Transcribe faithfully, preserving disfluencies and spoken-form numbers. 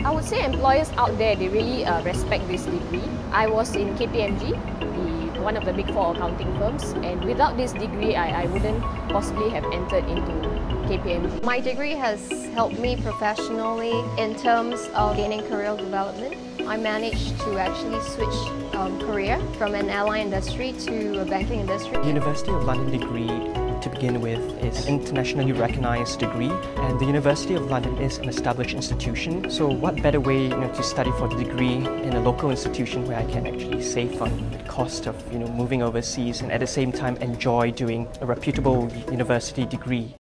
I would say employers out there, they really uh, respect this degree. I was in K P M G, the, one of the big four accounting firms, and without this degree, I, I wouldn't possibly have entered into K P M G. My degree has helped me professionally in terms of gaining career development. I managed to actually switch um, career from an airline industry to a banking industry. The University of London degree, to begin with, is an internationally recognized degree, and the University of London is an established institution. So what better way, you know, to study for the degree in a local institution where I can actually save on the cost of, you know, moving overseas and at the same time enjoy doing a reputable university degree.